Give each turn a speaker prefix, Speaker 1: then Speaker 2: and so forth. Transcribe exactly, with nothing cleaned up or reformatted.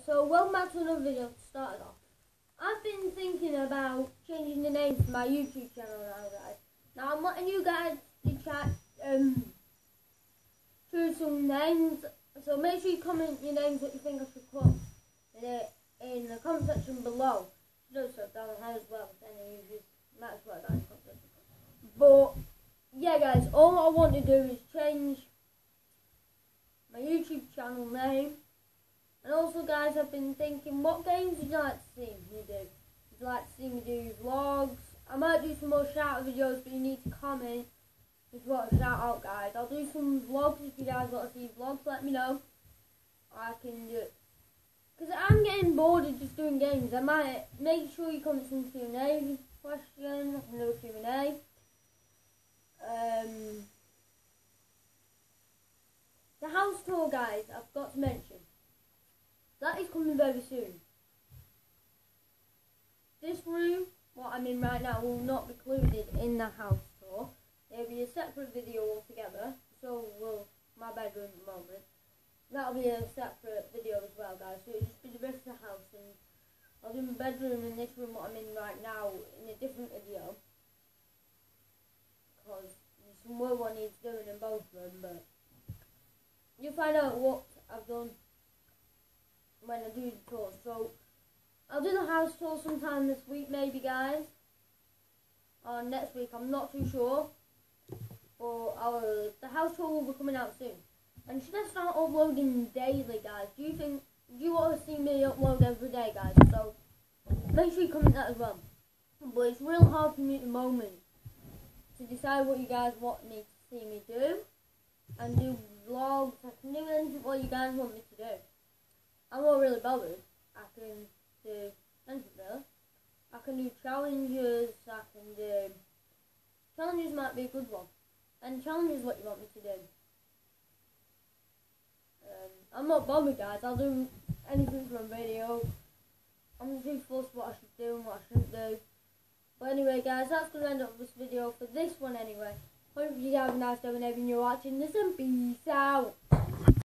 Speaker 1: so welcome back to another video to start it off. I've been thinking about changing the name to my YouTube channel now, guys. Now I'm letting you guys to chat, um, choose some names, so make sure you comment your names what you think I should put in, it, in the comment section below. Do so down below as well, then you just might as well down in the comment section. But, yeah guys, all I want to do is change my YouTube channel name. And also guys, I've been thinking, what games would you like to see me do? Would you like to see me do vlogs? I might do some more shout out videos, but you need to comment if you want a shout out, guys. I'll do some vlogs if you guys want to see vlogs, let me know. I can do it. Because I'm getting bored of just doing games. I might make sure you comment some Q and A questions. I can do a Q and A. Um, the house tour, guys, I've got to mention. That is coming very soon. This room, what I'm in right now, will not be included in the house tour. It'll be a separate video altogether. So will my bedroom at the moment. That'll be a separate video as well, guys. So it'll just be the rest of the house, and I'll do my bedroom and this room, what I'm in right now, in a different video. Because there's some work I need doing in both of them, but you'll find out what I've done when I do the tour. So I'll do the house tour sometime this week, maybe, guys, or next week. I'm not too sure, but I'll, the house tour will be coming out soon. And should I start uploading daily, guys? Do you think? Do you want to see me upload every day, guys? So make sure you comment that as well. But it's real hard for me at the moment to decide what you guys want me to see me do and do vlogs. I can do anything what you guys want me to do. I'm not really bothered. I can do anything really. I can do challenges, I can do... Challenges might be a good one. And challenges what you want me to do. Um, I'm not bothered, guys. I'll do anything from a video. I'm too fussed what I should do and what I shouldn't do. But anyway, guys, that's going to end up this video for this one anyway. Hope you have a nice day whenever you're watching this, and peace out.